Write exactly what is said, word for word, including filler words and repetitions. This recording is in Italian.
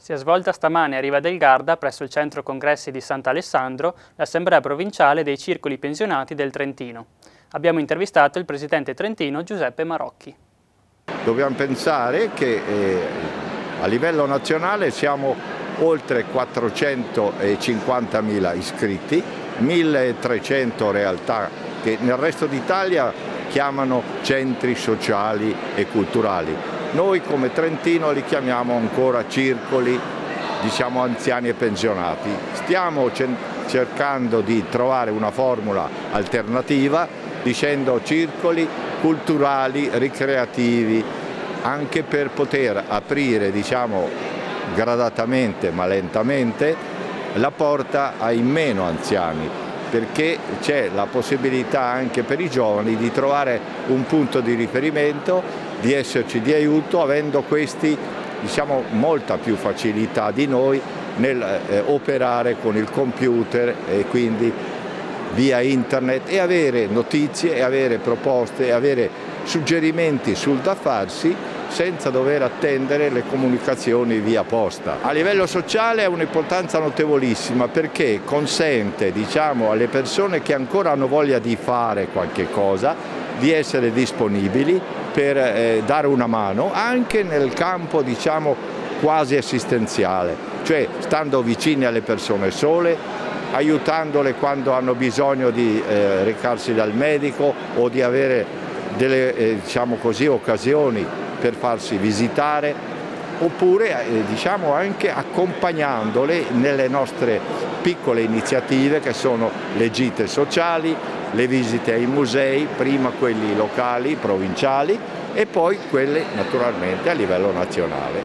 Si è svolta stamane a Riva del Garda, presso il centro congressi di Sant'Alessandro, l'assemblea provinciale dei circoli pensionati del Trentino. Abbiamo intervistato il presidente trentino Giuseppe Marocchi. Dobbiamo pensare che eh, a livello nazionale siamo oltre quattrocentocinquantamila iscritti, milletrecento realtà che nel resto d'Italia chiamano centri sociali e culturali. Noi come Trentino li chiamiamo ancora circoli, diciamo anziani e pensionati. Stiamo cercando di trovare una formula alternativa dicendo circoli culturali, ricreativi, anche per poter aprire, diciamo, gradatamente ma lentamente la porta ai meno anziani, perché c'è la possibilità anche per i giovani di trovare un punto di riferimento, di esserci di aiuto, avendo questi, diciamo, molta più facilità di noi nel eh, operare con il computer e quindi via internet e avere notizie, e avere proposte, e avere suggerimenti sul da farsi senza dover attendere le comunicazioni via posta. A livello sociale ha un'importanza notevolissima perché consente, diciamo, alle persone che ancora hanno voglia di fare qualche cosa di essere disponibili per eh, dare una mano anche nel campo, diciamo, quasi assistenziale, cioè stando vicini alle persone sole, aiutandole quando hanno bisogno di eh, recarsi dal medico o di avere delle eh, diciamo così, occasioni per farsi visitare, oppure eh, diciamo anche accompagnandole nelle nostre piccole iniziative che sono le gite sociali, le visite ai musei, prima quelli locali, provinciali e poi quelle naturalmente a livello nazionale.